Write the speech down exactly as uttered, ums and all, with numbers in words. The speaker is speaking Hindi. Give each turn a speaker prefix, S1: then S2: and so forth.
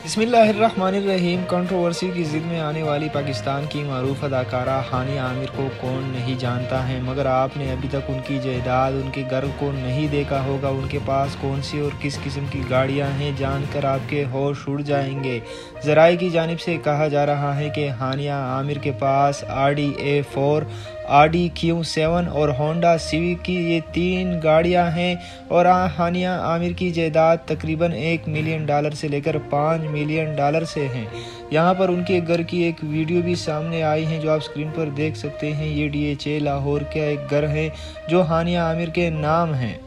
S1: बिस्मिल्लाहिर्रहमानिर्रहीम। कंट्रोवर्सी की ज़िद में आने वाली पाकिस्तान की मारूफ अदाकारा हानिया आमिर को कौन नहीं जानता है, मगर आपने अभी तक उनकी जायदाद, उनके घर को नहीं देखा होगा। उनके पास कौन सी और किस किस्म की गाड़ियां हैं, जानकर आपके होश उड़ जाएंगे। ज़राए की जानिब से कहा जा रहा है कि हानिया आमिर के पास Audi A four, Audi Q seven और होंडा सिविक की ये तीन गाड़ियां हैं और हानिया आमिर की जायदाद तकरीबन एक मिलियन डॉलर से लेकर पाँच मिलियन डॉलर से हैं। यहाँ पर उनके घर की एक वीडियो भी सामने आई है जो आप स्क्रीन पर देख सकते हैं। ये डी एच ए लाहौर का एक घर है जो हानिया आमिर के नाम है।